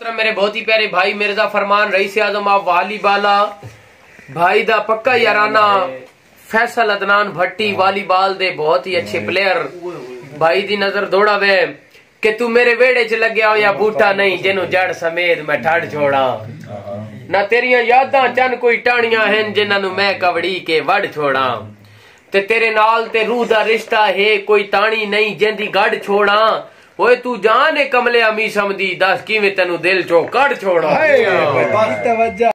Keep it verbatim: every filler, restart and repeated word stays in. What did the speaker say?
मेरे बहुत ही प्यारे भाई मिर्जा फरमान रईस आजम आप वालीबाला भाई दा पक्का याराना फैसल अदनान भट्टी वालीबाल दे बहुत ही अच्छे प्लेयर भाई दी नजर दौड़ा वे कि तू मेरे वेड़े च लगे हो या बूटा नहीं जिन्हों जड़ समेत मैं ठड़ छोड़ा ना तेरिया यादां चन कोई टाणियां हैं जिन्हों मैं कवड़ी के वड़ छोड़ा ते तेरे नाल ते रूह दा रिश्ता है कोई ताणी नहीं जिंदी गढ़ छोड़ा ओए तू जान कमले अमी समझी दस किवें तेनू दिल चो कड़ छोड़ा।